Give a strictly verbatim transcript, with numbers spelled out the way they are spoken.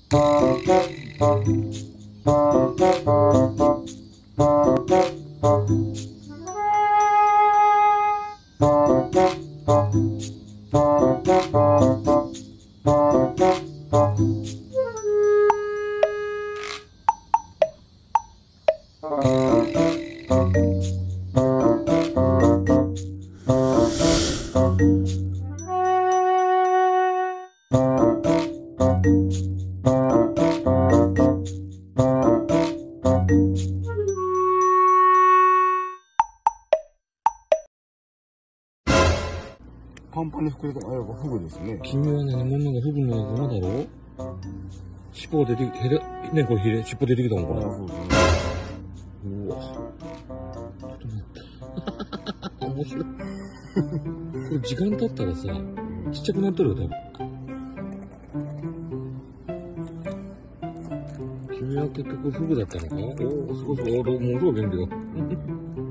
パンパンに膨れたのはフグですね。 君は何者がフグの仲間だろう。尻尾出てき、へれ、ね、これひれ、尻尾出てきたもん、これ。 そうですね。 うわ。ちょっと待って。面白い。これ時間経ったらさ、ちっちゃくなっとるよ、多分。君は結局フグだったのか。おお、すごいすごい。おお、ものすごい元気だ。